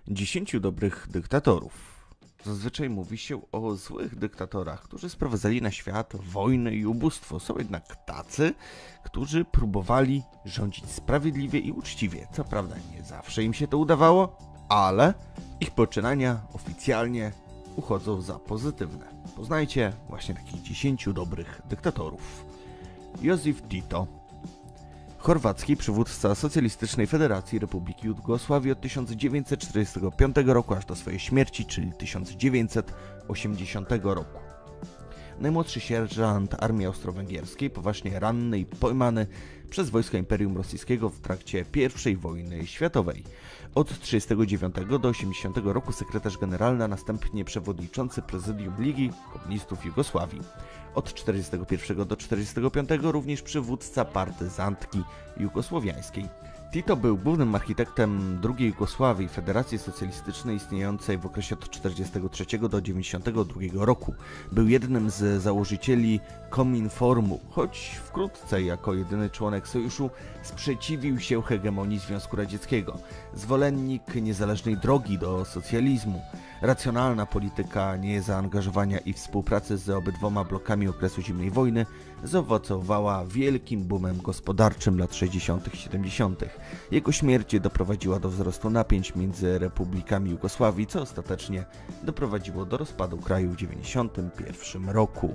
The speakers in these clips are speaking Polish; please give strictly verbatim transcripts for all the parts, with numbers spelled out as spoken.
Dziesięciu dobrych dyktatorów. Zazwyczaj mówi się o złych dyktatorach, którzy sprowadzali na świat wojnę i ubóstwo. Są jednak tacy, którzy próbowali rządzić sprawiedliwie i uczciwie. Co prawda nie zawsze im się to udawało, ale ich poczynania oficjalnie uchodzą za pozytywne. Poznajcie właśnie takich dziesięciu dobrych dyktatorów. Józef Tito. Chorwacki przywódca Socjalistycznej Federacji Republiki Jugosławii od tysiąc dziewięćset czterdziestego piątego roku aż do swojej śmierci, czyli tysiąc dziewięćset osiemdziesiątego roku. Najmłodszy sierżant armii austro-węgierskiej, poważnie ranny i pojmany przez wojska Imperium Rosyjskiego w trakcie pierwszej wojny światowej. Od trzydziestego dziewiątego do osiemdziesiątego roku sekretarz generalny, a następnie przewodniczący prezydium Ligi Komunistów Jugosławii. Od czterdziestego pierwszego do czterdziestego piątego również przywódca partyzantki jugosłowiańskiej. Tito był głównym architektem drugiej Jugosławii, Federacji Socjalistycznej istniejącej w okresie od czterdziestego trzeciego do dziewięćdziesiątego drugiego roku. Był jednym z założycieli Kominformu, choć wkrótce jako jedyny członek sojuszu sprzeciwił się hegemonii Związku Radzieckiego. Zwolennik niezależnej drogi do socjalizmu, racjonalna polityka niezaangażowania i współpracy z obydwoma blokami okresu zimnej wojny zaowocowała wielkim boomem gospodarczym lat sześćdziesiątych i siedemdziesiątych. Jego śmierć doprowadziła do wzrostu napięć między republikami Jugosławii, co ostatecznie doprowadziło do rozpadu kraju w dziewięćdziesiątym pierwszym roku.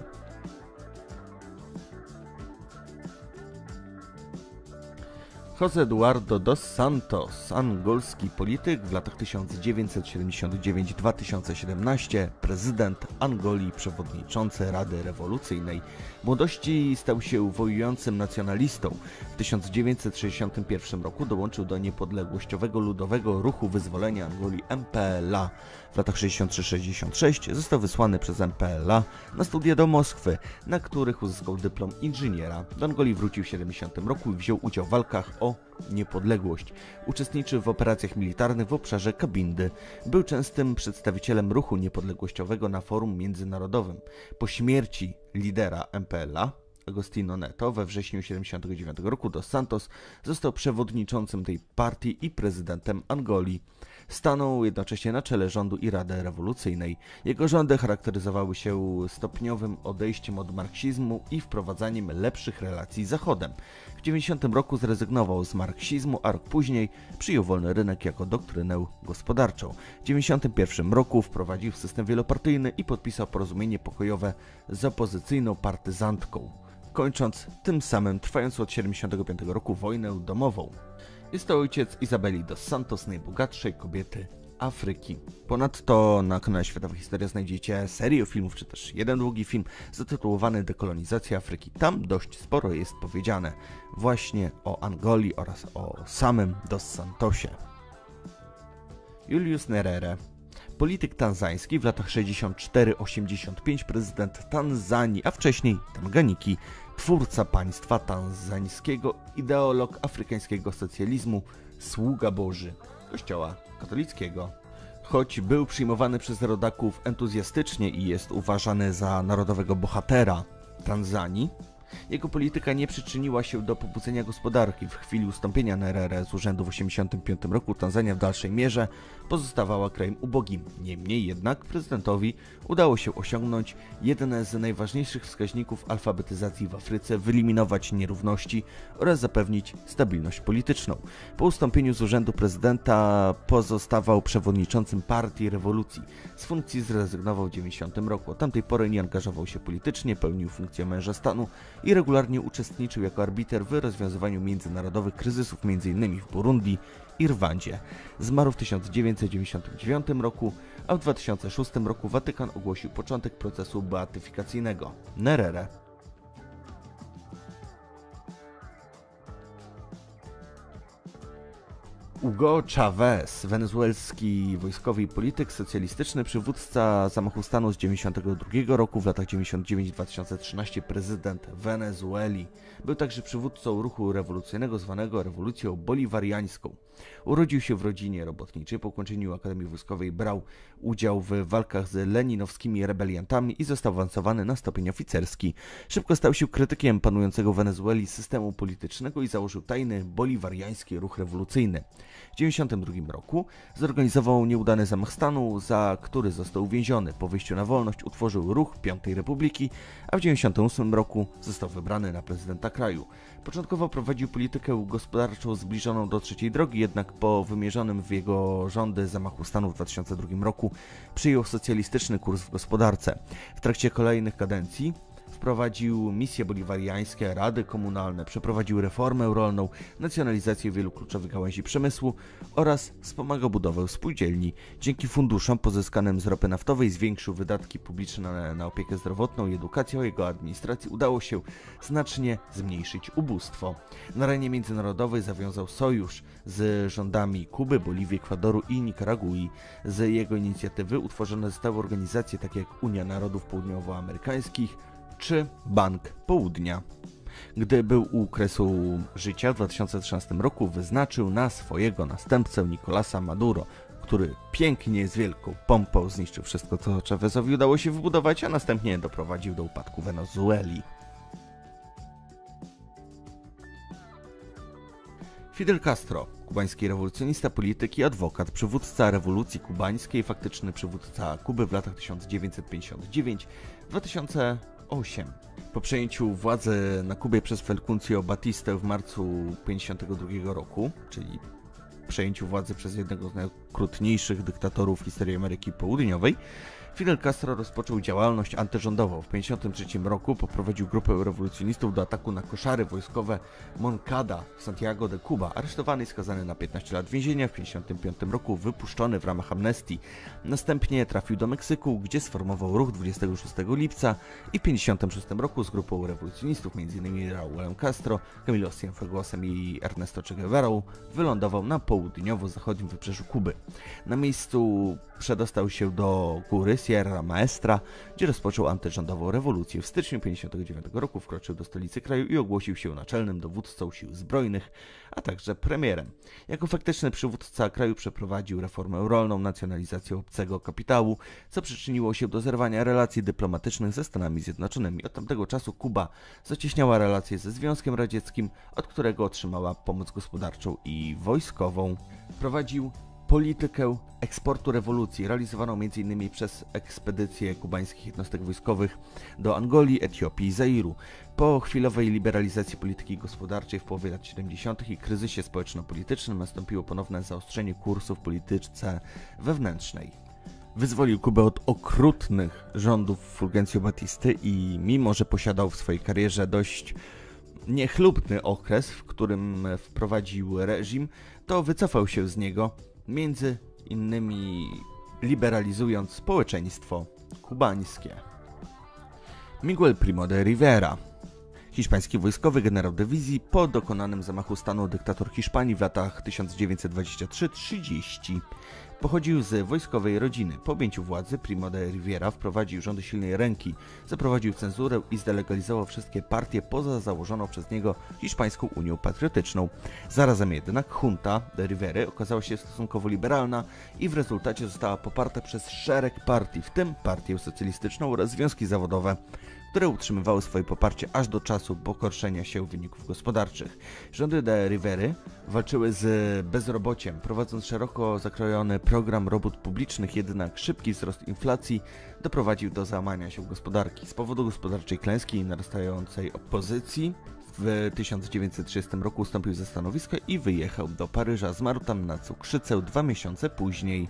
José Eduardo dos Santos, angolski polityk w latach tysiąc dziewięćset siedemdziesiąty dziewiąty do dwa tysiące siedemnastego, prezydent Angolii, przewodniczący Rady Rewolucyjnej. W młodości stał się wojującym nacjonalistą. W tysiąc dziewięćset sześćdziesiątym pierwszym roku dołączył do niepodległościowego ludowego ruchu wyzwolenia Angolii M P L A. W latach sześćdziesiątym trzecim sześćdziesiątym szóstym został wysłany przez M P L A na studia do Moskwy, na których uzyskał dyplom inżyniera. Do Angolii wrócił w siedemdziesiątym roku i wziął udział w walkach o niepodległość. Uczestniczył w operacjach militarnych w obszarze Kabindy. Był częstym przedstawicielem ruchu niepodległościowego na forum międzynarodowym. Po śmierci lidera M P L A, Agostinho Neto, we wrześniu tysiąc dziewięćset siedemdziesiątego dziewiątego roku dos Santos został przewodniczącym tej partii i prezydentem Angolii. Stanął jednocześnie na czele rządu i Rady Rewolucyjnej. Jego rządy charakteryzowały się stopniowym odejściem od marksizmu i wprowadzaniem lepszych relacji z Zachodem. W dziewięćdziesiątym roku zrezygnował z marksizmu, a rok później przyjął wolny rynek jako doktrynę gospodarczą. W dziewięćdziesiątym pierwszym roku wprowadził system wielopartyjny i podpisał porozumienie pokojowe z opozycyjną partyzantką, kończąc tym samym trwającą od siedemdziesiątego piątego roku wojnę domową. Jest to ojciec Izabeli dos Santos, najbogatszej kobiety Afryki. Ponadto na kanale Światowa Historia znajdziecie serię filmów, czy też jeden długi film zatytułowany Dekolonizacja Afryki. Tam dość sporo jest powiedziane właśnie o Angolii oraz o samym dos Santosie. Julius Nyerere. Polityk tanzański, w latach sześćdziesiątym czwartym do osiemdziesiątego piątego prezydent Tanzanii, a wcześniej Tanganiki, twórca państwa tanzańskiego, ideolog afrykańskiego socjalizmu, sługa Boży Kościoła katolickiego. Choć był przyjmowany przez rodaków entuzjastycznie i jest uważany za narodowego bohatera Tanzanii, jego polityka nie przyczyniła się do pobudzenia gospodarki. W chwili ustąpienia Nyerere z urzędu w tysiąc dziewięćset osiemdziesiątym piątym roku Tanzania w dalszej mierze pozostawała krajem ubogim. Niemniej jednak prezydentowi udało się osiągnąć jeden z najważniejszych wskaźników alfabetyzacji w Afryce, wyeliminować nierówności oraz zapewnić stabilność polityczną. Po ustąpieniu z urzędu prezydenta pozostawał przewodniczącym Partii Rewolucji. Z funkcji zrezygnował w dziewięćdziesiątym roku. Od tamtej pory nie angażował się politycznie, pełnił funkcję męża stanu i regularnie uczestniczył jako arbiter w rozwiązywaniu międzynarodowych kryzysów, m.in. w Burundi i Rwandzie. Zmarł w tysiąc dziewięćset dziewięćdziesiątym dziewiątym roku, a w dwa tysiące szóstym roku Watykan ogłosił początek procesu beatyfikacyjnego Nyerere. Hugo Chávez, wenezuelski wojskowy i polityk, socjalistyczny przywódca zamachu stanu z dziewięćdziesiątego drugiego roku, w latach dziewięćdziesiątym dziewiątym do dwa tysiące trzynastego prezydent Wenezueli. Był także przywódcą ruchu rewolucyjnego zwanego rewolucją boliwariańską. Urodził się w rodzinie robotniczej. Po ukończeniu Akademii Wojskowej brał udział w walkach z leninowskimi rebeliantami i został awansowany na stopień oficerski. Szybko stał się krytykiem panującego w Wenezueli systemu politycznego i założył tajny boliwariański ruch rewolucyjny. W dziewięćdziesiątym drugim roku zorganizował nieudany zamach stanu, za który został uwięziony. Po wyjściu na wolność utworzył ruch Piątej Republiki, a w dziewięćdziesiątym ósmym roku został wybrany na prezydenta kraju. Początkowo prowadził politykę gospodarczą zbliżoną do trzeciej drogi, jednak po wymierzonym w jego rządy zamachu stanu w dwa tysiące drugim roku przyjął socjalistyczny kurs w gospodarce. W trakcie kolejnych kadencji wprowadził misje boliwariańskie, rady komunalne, przeprowadził reformę rolną, nacjonalizację wielu kluczowych gałęzi przemysłu oraz wspomagał budowę spółdzielni. Dzięki funduszom pozyskanym z ropy naftowej zwiększył wydatki publiczne na, na opiekę zdrowotną i edukację. O jego administracji udało się znacznie zmniejszyć ubóstwo. Na arenie międzynarodowej zawiązał sojusz z rządami Kuby, Boliwii, Ekwadoru i Nikaragui. Z jego inicjatywy utworzone zostały organizacje takie jak Unia Narodów Południowoamerykańskich czy Bank Południa. Gdy był u kresu życia w dwa tysiące trzynastym roku, wyznaczył na swojego następcę Nicolasa Maduro, który pięknie z wielką pompą zniszczył wszystko, co Chávezowi udało się wybudować, a następnie doprowadził do upadku Wenezueli. Fidel Castro, kubański rewolucjonista, polityk i adwokat, przywódca rewolucji kubańskiej, faktyczny przywódca Kuby w latach tysiąc dziewięćset pięćdziesiąt dziewięć do dwa tysiące ósmego. Po przejęciu władzy na Kubie przez Fulgencio Batistę w marcu tysiąc dziewięćset pięćdziesiątego drugiego roku, czyli przejęciu władzy przez jednego z najkrutniejszych dyktatorów w historii Ameryki Południowej, Fidel Castro rozpoczął działalność antyrządową. W tysiąc dziewięćset pięćdziesiątym trzecim roku poprowadził grupę rewolucjonistów do ataku na koszary wojskowe Moncada w Santiago de Cuba. Aresztowany i skazany na piętnaście lat więzienia, w tysiąc dziewięćset pięćdziesiątym piątym roku wypuszczony w ramach amnestii. Następnie trafił do Meksyku, gdzie sformował ruch dwudziestego szóstego lipca i w tysiąc dziewięćset pięćdziesiątym szóstym roku z grupą rewolucjonistów, m.in. Raulem Castro, Camilo Cienfuegosem i Ernesto Che Guevarą, wylądował na południowo-zachodnim wybrzeżu Kuby. Na miejscu przedostał się do góry Sierra Maestra, gdzie rozpoczął antyrządową rewolucję. W styczniu tysiąc dziewięćset pięćdziesiątego dziewiątego roku wkroczył do stolicy kraju i ogłosił się naczelnym dowódcą sił zbrojnych, a także premierem. Jako faktyczny przywódca kraju przeprowadził reformę rolną, nacjonalizację obcego kapitału, co przyczyniło się do zerwania relacji dyplomatycznych ze Stanami Zjednoczonymi. Od tamtego czasu Kuba zacieśniała relacje ze Związkiem Radzieckim, od którego otrzymała pomoc gospodarczą i wojskową. Prowadził politykę eksportu rewolucji, realizowaną między innymi przez ekspedycje kubańskich jednostek wojskowych do Angolii, Etiopii i Zairu. Po chwilowej liberalizacji polityki gospodarczej w połowie lat siedemdziesiątych i kryzysie społeczno-politycznym nastąpiło ponowne zaostrzenie kursu w polityce wewnętrznej. Wyzwolił Kubę od okrutnych rządów Fulgencio Batisty i mimo, że posiadał w swojej karierze dość niechlubny okres, w którym wprowadził reżim, to wycofał się z niego, między innymi liberalizując społeczeństwo kubańskie. Miguel Primo de Rivera, hiszpański wojskowy generał dywizji, po dokonanym zamachu stanu dyktator Hiszpanii w latach tysiąc dziewięćset dwudziestym trzecim do trzydziestego. Pochodził z wojskowej rodziny. Po objęciu władzy Primo de Rivera wprowadził rządy silnej ręki, zaprowadził cenzurę i zdelegalizował wszystkie partie poza założoną przez niego Hiszpańską Unią Patriotyczną. Zarazem jednak junta de Rivery okazała się stosunkowo liberalna i w rezultacie została poparta przez szereg partii, w tym partię socjalistyczną oraz związki zawodowe, które utrzymywały swoje poparcie aż do czasu pogorszenia się wyników gospodarczych. Rządy de Rivery walczyły z bezrobociem, prowadząc szeroko zakrojony program robót publicznych, jednak szybki wzrost inflacji doprowadził do załamania się gospodarki. Z powodu gospodarczej klęski i narastającej opozycji w tysiąc dziewięćset trzydziestym roku ustąpił ze stanowiska i wyjechał do Paryża. Zmarł tam na cukrzycę dwa miesiące później.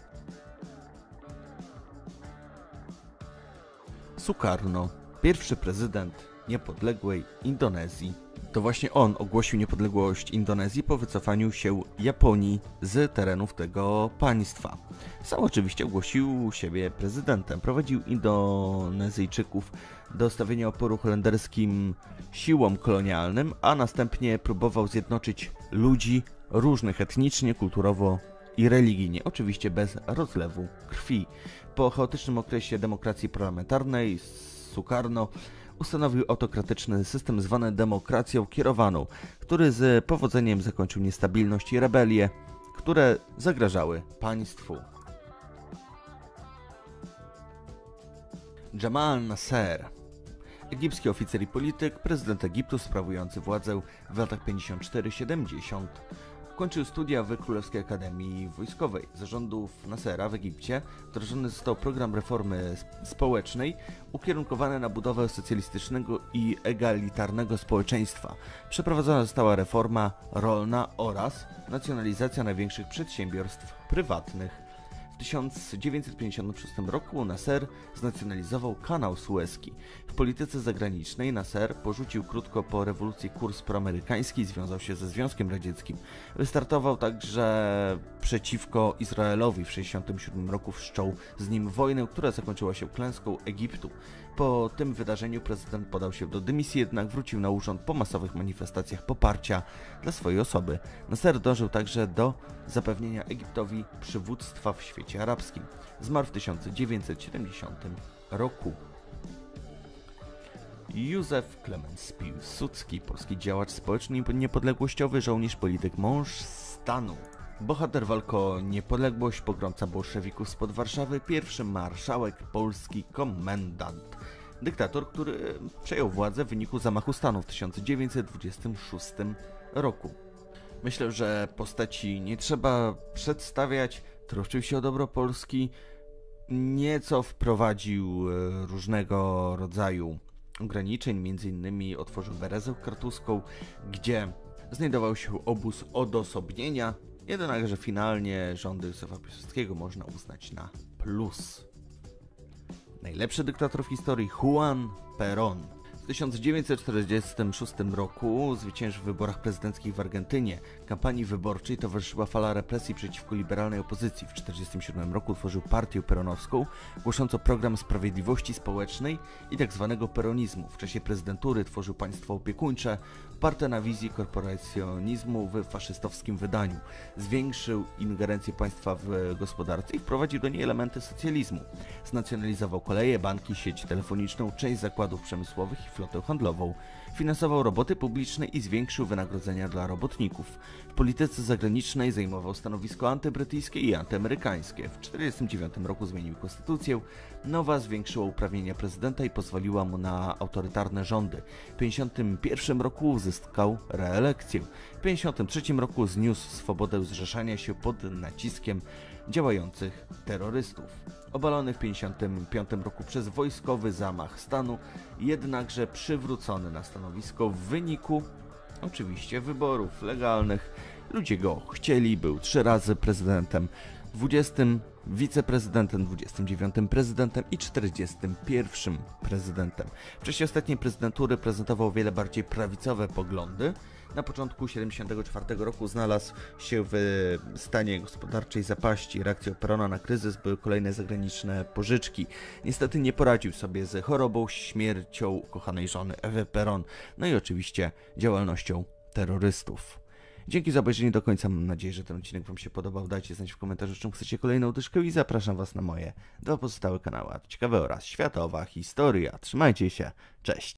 Sukarno, pierwszy prezydent niepodległej Indonezji. To właśnie on ogłosił niepodległość Indonezji po wycofaniu się Japonii z terenów tego państwa. Sam oczywiście ogłosił siebie prezydentem. Prowadził Indonezyjczyków do stawienia oporu holenderskim siłom kolonialnym, a następnie próbował zjednoczyć ludzi różnych etnicznie, kulturowo i religijnie, oczywiście bez rozlewu krwi. Po chaotycznym okresie demokracji parlamentarnej Sukarno ustanowił autokratyczny system zwany demokracją kierowaną, który z powodzeniem zakończył niestabilność i rebelie, które zagrażały państwu. Jamal Nasser, egipski oficer i polityk, prezydent Egiptu sprawujący władzę w latach pięćdziesiątym czwartym do siedemdziesiątego. Kończył studia w Królewskiej Akademii Wojskowej. Za rządów Nasera w Egipcie wdrożony został program reformy społecznej ukierunkowany na budowę socjalistycznego i egalitarnego społeczeństwa. Przeprowadzona została reforma rolna oraz nacjonalizacja największych przedsiębiorstw prywatnych. W tysiąc dziewięćset pięćdziesiątym szóstym roku Nasser znacjonalizował kanał sueski. W polityce zagranicznej Nasser porzucił krótko po rewolucji kurs proamerykański i związał się ze Związkiem Radzieckim. Wystartował także przeciwko Izraelowi. W tysiąc dziewięćset sześćdziesiątym siódmym roku wszczął z nim wojnę, która zakończyła się klęską Egiptu. Po tym wydarzeniu prezydent podał się do dymisji, jednak wrócił na urząd po masowych manifestacjach poparcia dla swojej osoby. Nasser dążył także do zapewnienia Egiptowi przywództwa w świecie arabskim. Zmarł w tysiąc dziewięćset siedemdziesiątym roku. Józef Klemens Piłsudski, polski działacz społeczny i niepodległościowy, żołnierz, polityk, mąż stanu. Bohater walk o niepodległość, pogromca bolszewików spod Warszawy, pierwszy marszałek polski, komendant. Dyktator, który przejął władzę w wyniku zamachu stanu w tysiąc dziewięćset dwudziestym szóstym roku. Myślę, że postaci nie trzeba przedstawiać, troszczył się o dobro Polski, nieco wprowadził różnego rodzaju ograniczeń, między innymi otworzył Berezę Kartuską, gdzie znajdował się obóz odosobnienia, jednakże finalnie rządy Józefa Piłsudskiego można uznać na plus. Najlepszy dyktator w historii Juan Perón. W tysiąc dziewięćset czterdziestym szóstym roku zwyciężył w wyborach prezydenckich w Argentynie. Kampanii wyborczej towarzyszyła fala represji przeciwko liberalnej opozycji. W tysiąc dziewięćset czterdziestym siódmym roku utworzył partię peronowską, głoszącą program sprawiedliwości społecznej i tzw. peronizmu. W czasie prezydentury tworzył państwo opiekuńcze, oparte na wizji korporacjonizmu w faszystowskim wydaniu. Zwiększył ingerencję państwa w gospodarce i wprowadził do niej elementy socjalizmu. Znacjonalizował koleje, banki, sieć telefoniczną, część zakładów przemysłowych i flotę handlową. Finansował roboty publiczne i zwiększył wynagrodzenia dla robotników. W polityce zagranicznej zajmował stanowisko antybrytyjskie i antyamerykańskie. W tysiąc dziewięćset czterdziestym dziewiątym roku zmienił konstytucję. Nowa zwiększyła uprawnienia prezydenta i pozwoliła mu na autorytarne rządy. W tysiąc dziewięćset pięćdziesiątym pierwszym roku uzyskał reelekcję. W tysiąc dziewięćset pięćdziesiątym trzecim roku zniósł swobodę zrzeszania się pod naciskiem działających terrorystów. Obalony w tysiąc dziewięćset pięćdziesiątym piątym roku przez wojskowy zamach stanu, jednakże przywrócony na stanowisko w wyniku oczywiście wyborów legalnych. Ludzie go chcieli, był trzy razy prezydentem, dwudziestym wiceprezydentem, dwudziestym dziewiątym prezydentem i czterdziestym pierwszym prezydentem. W czasie ostatniej prezydentury prezentował wiele bardziej prawicowe poglądy. Na początku tysiąc dziewięćset siedemdziesiątego czwartego roku znalazł się w stanie gospodarczej zapaści. Reakcją Perona na kryzys były kolejne zagraniczne pożyczki. Niestety nie poradził sobie z chorobą, śmiercią ukochanej żony Ewy Peron, no i oczywiście działalnością terrorystów. Dzięki za obejrzenie do końca, mam nadzieję, że ten odcinek Wam się podobał. Dajcie znać w komentarzu, czym chcecie kolejną dyszkę i zapraszam Was na moje dwa pozostałe kanały, ciekawe oraz światowa historia. Trzymajcie się, cześć!